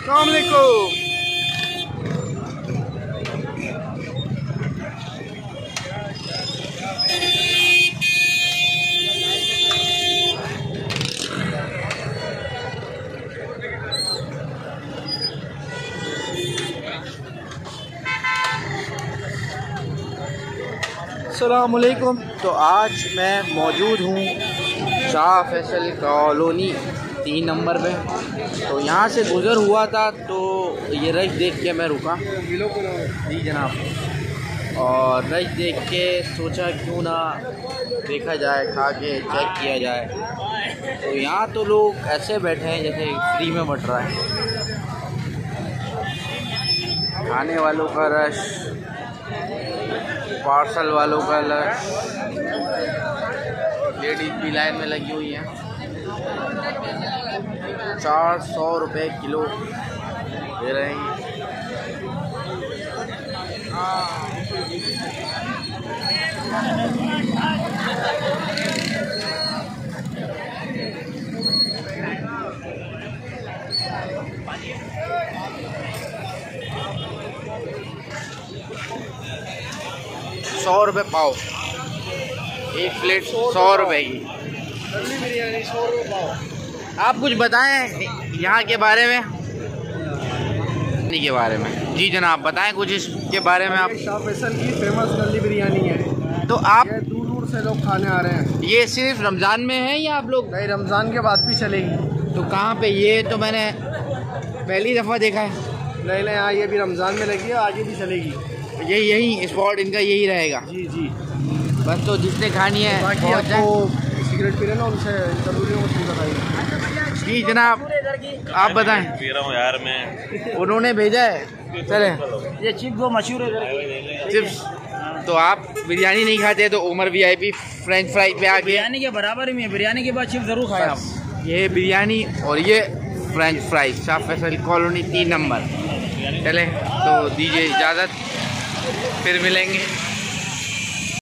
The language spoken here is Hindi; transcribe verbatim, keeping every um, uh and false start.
अस्सलाम वालेकुम। अस्सलाम वालेकुम। तो आज मैं मौजूद हूँ शाह फैसल कॉलोनी तीन नंबर पे। तो यहाँ से गुज़र हुआ था तो ये रश देख के मैं रुका। जी जनाब। और रश देख के सोचा क्यों ना देखा जाए, खा के चेक किया जाए। तो यहाँ तो लोग ऐसे बैठे हैं जैसे फ्री में बट रहा है। खाने वालों का रश, पार्सल वालों का रश, लेडीज भी लाइन में लगी हुई हैं। चार सौ रुपये किलो दे रहे हैं। सौ रुपये पाव, एक प्लेट सौ रुपये की बिरयानी, सौ रुपये पाव। आप कुछ बताएं यहाँ के बारे में, के बारे में। जी जनाब, बताएं कुछ इसके बारे में। आप शाह फैसल की फेमस नल्ली बिरयानी है। तो आप दूर दूर से लोग खाने आ रहे हैं। ये सिर्फ रमज़ान में है या आप लोग? नहीं, रमज़ान के बाद भी चलेगी। तो कहाँ पे? ये तो मैंने पहली दफ़ा देखा है। नहीं नहीं, हाँ ये भी रमज़ान में लगी है, आगे भी चलेगी। ये यही स्पॉट इनका यही रहेगा। जी जी। बस तो जिसने खानी है बाकी आपको सिगरेट पी रहे ना, उनसे ज़रूरी हो तो बताइए। जी जनाब, आप बताएं। पी रहा हूँ यार मैं। उन्होंने भेजा है। चले, ये चिप्स वो मशहूर है चिप्स। तो आप बिरयानी नहीं खाते तो उमर वीआईपी फ्रेंच फ्राई पे आ गए। बिरयानी के बराबर में, बिरयानी के बाद चिप्स ज़रूर खाएं आप। ये बिरयानी और ये French fry, Shah Faisal colony तीन नंबर। चले तो दीजिए इजाज़त, फिर मिलेंगे।